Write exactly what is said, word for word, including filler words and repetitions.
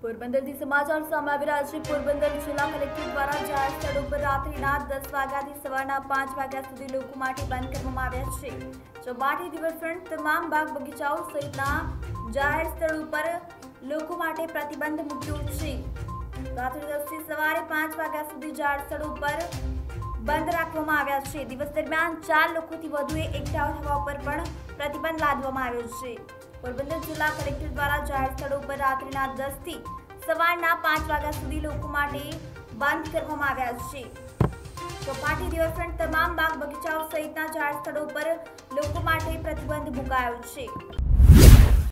પોરબંદરથી સમાચાર સામે આવી રહ્યા છે। પોરબંદર જિલ્લા કલેક્ટર દ્વારા જાહેર સ્થળો પર રાત્રિના દસ વાગ્યાથી સવારના પાંચ વાગ્યા સુધી લોકો માટે બંધ કરવામાં આવ્યા છે। ચોપાટી રિવરફ્રન્ટ તમામ બાગ બગીચાઓ સહિતના જાહેર સ્થળો પર લોકો માટે પ્રતિબંધ મૂક્યો છે। રાત્રે દસ થી સવારે પાંચ વાગ્યા સુધી જાહેર સ્થળો પર બંધ રાખવામાં આવ્યા છે। દિવસ દરમિયાન ચાર લોકોથી વધુ એકઠા થવા પર પણ પ્રતિબંધ લાદવામાં આવ્યો છે। પોરબંદર જિલ્લા કલેક્ટર દ્વારા જાહેર સ્થળો પર રાત્રિના દસ થી સવારના પાંચ વાગ્યા સુધી લોકો માટે બંધ કરવામાં આવ્યા છે। ચોપાટી રિવરફ્રન્ટ તમામ બાગ બગીચાઓ સહિતના જાહેર સ્થળો પર લોકો માટે પ્રતિબંધ મુકાયો છે।